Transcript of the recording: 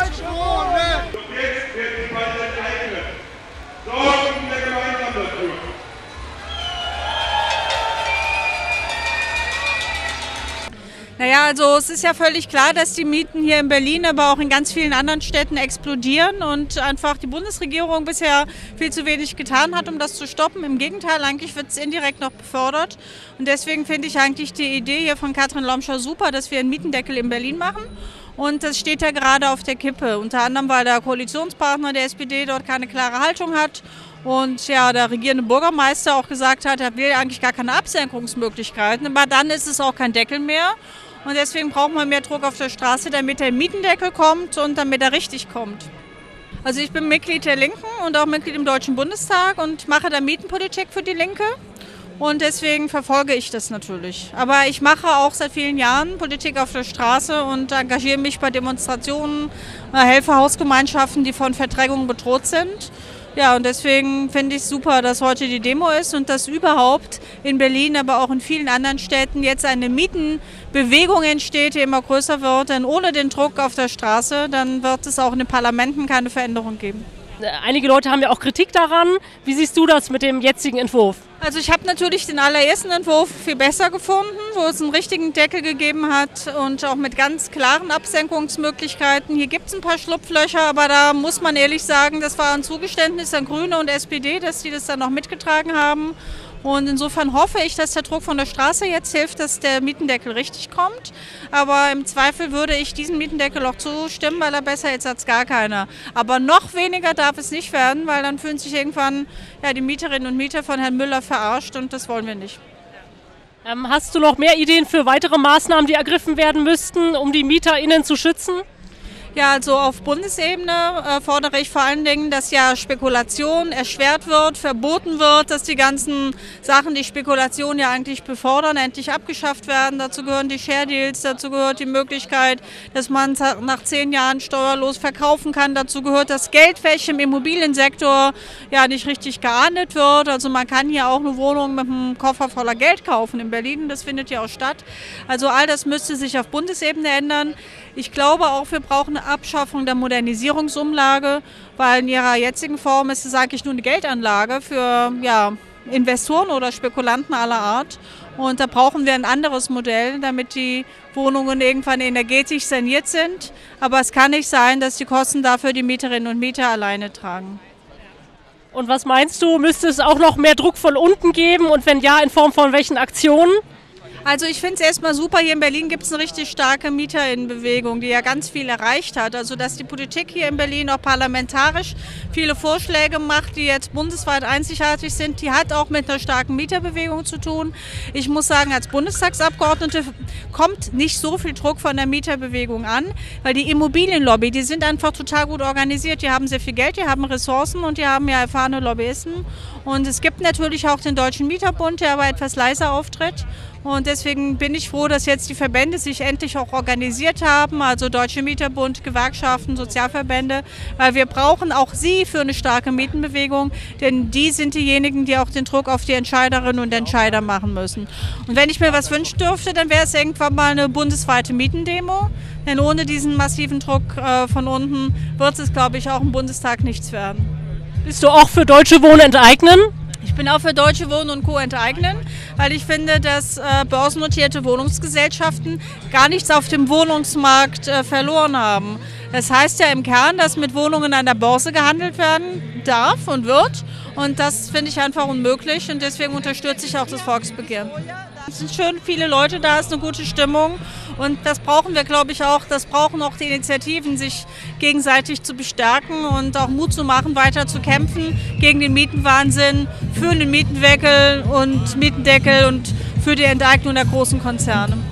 Und jetzt wird die Ball enteignet. Sorgen wir gemeinsam dafür. Naja, also es ist ja völlig klar, dass die Mieten hier in Berlin, aber auch in ganz vielen anderen Städten explodieren und einfach die Bundesregierung bisher viel zu wenig getan hat, um das zu stoppen. Im Gegenteil, eigentlich wird es indirekt noch befördert. Und deswegen finde ich eigentlich die Idee hier von Katrin Lomscher super, dass wir einen Mietendeckel in Berlin machen. Und das steht ja gerade auf der Kippe. Unter anderem, weil der Koalitionspartner der SPD dort keine klare Haltung hat. Und ja, der regierende Bürgermeister auch gesagt hat, er will eigentlich gar keine Absenkungsmöglichkeiten. Aber dann ist es auch kein Deckel mehr. Und deswegen brauchen wir mehr Druck auf der Straße, damit der Mietendeckel kommt und damit er richtig kommt. Also ich bin Mitglied der Linken und auch Mitglied im Deutschen Bundestag und mache da Mietenpolitik für die Linke. Und deswegen verfolge ich das natürlich. Aber ich mache auch seit vielen Jahren Politik auf der Straße und engagiere mich bei Demonstrationen, helfe Hausgemeinschaften, die von Verdrängung bedroht sind. Ja, und deswegen finde ich es super, dass heute die Demo ist und dass überhaupt in Berlin, aber auch in vielen anderen Städten jetzt eine Mietenbewegung entsteht, die immer größer wird. Denn ohne den Druck auf der Straße, dann wird es auch in den Parlamenten keine Veränderung geben. Einige Leute haben ja auch Kritik daran. Wie siehst du das mit dem jetzigen Entwurf? Also ich habe natürlich den allerersten Entwurf viel besser gefunden, wo es einen richtigen Deckel gegeben hat und auch mit ganz klaren Absenkungsmöglichkeiten. Hier gibt es ein paar Schlupflöcher, aber da muss man ehrlich sagen, das war ein Zugeständnis an Grüne und SPD, dass die das dann noch mitgetragen haben. Und insofern hoffe ich, dass der Druck von der Straße jetzt hilft, dass der Mietendeckel richtig kommt. Aber im Zweifel würde ich diesem Mietendeckel auch zustimmen, weil er besser ist als gar keiner. Aber noch weniger darf es nicht werden, weil dann fühlen sich irgendwann ja, die Mieterinnen und Mieter von Herrn Müller verarscht und das wollen wir nicht. Hast du noch mehr Ideen für weitere Maßnahmen, die ergriffen werden müssten, um die MieterInnen zu schützen? Ja, also auf Bundesebene fordere ich vor allen Dingen, dass ja Spekulation erschwert wird, verboten wird, dass die ganzen Sachen, die Spekulation ja eigentlich befördern, endlich abgeschafft werden. Dazu gehören die Share Deals, dazu gehört die Möglichkeit, dass man nach 10 Jahren steuerlos verkaufen kann. Dazu gehört das Geldwäsche im Immobiliensektor ja nicht richtig geahndet wird. Also man kann hier auch eine Wohnung mit einem Koffer voller Geld kaufen in Berlin. Das findet ja auch statt. Also all das müsste sich auf Bundesebene ändern. Ich glaube auch, wir brauchen eine Abschaffung der Modernisierungsumlage, weil in ihrer jetzigen Form ist es eigentlich nur eine Geldanlage für ja, Investoren oder Spekulanten aller Art. Und da brauchen wir ein anderes Modell, damit die Wohnungen irgendwann energetisch saniert sind. Aber es kann nicht sein, dass die Kosten dafür die Mieterinnen und Mieter alleine tragen. Und was meinst du, müsste es auch noch mehr Druck von unten geben und wenn ja, in Form von welchen Aktionen? Also ich finde es erstmal super, hier in Berlin gibt es eine richtig starke Mieterinnenbewegung, die ja ganz viel erreicht hat. Also dass die Politik hier in Berlin auch parlamentarisch viele Vorschläge macht, die jetzt bundesweit einzigartig sind, die hat auch mit einer starken Mieterbewegung zu tun. Ich muss sagen, als Bundestagsabgeordnete kommt nicht so viel Druck von der Mieterbewegung an, weil die Immobilienlobby, die sind einfach total gut organisiert, die haben sehr viel Geld, die haben Ressourcen und die haben ja erfahrene Lobbyisten. Und es gibt natürlich auch den Deutschen Mieterbund, der aber etwas leiser auftritt. Und deswegen bin ich froh, dass jetzt die Verbände sich endlich auch organisiert haben, also Deutsche Mieterbund, Gewerkschaften, Sozialverbände, weil wir brauchen auch sie für eine starke Mietenbewegung, denn die sind diejenigen, die auch den Druck auf die Entscheiderinnen und Entscheider machen müssen. Und wenn ich mir was wünschen dürfte, dann wäre es irgendwann mal eine bundesweite Mietendemo, denn ohne diesen massiven Druck von unten wird es, glaube ich, auch im Bundestag nichts werden. Bist du auch für Deutsche Wohnen enteignen? Ich bin auch für Deutsche Wohnen und Co. enteignen, weil ich finde, dass börsennotierte Wohnungsgesellschaften gar nichts auf dem Wohnungsmarkt verloren haben. Das heißt ja im Kern, dass mit Wohnungen an der Börse gehandelt werden darf und wird. Und das finde ich einfach unmöglich und deswegen unterstütze ich auch das Volksbegehren. Es sind schön viele Leute da, es ist eine gute Stimmung und das brauchen wir, glaube ich, auch. Das brauchen auch die Initiativen, sich gegenseitig zu bestärken und auch Mut zu machen, weiter zu kämpfen gegen den Mietenwahnsinn, für den Mietendeckel und für die Enteignung der großen Konzerne.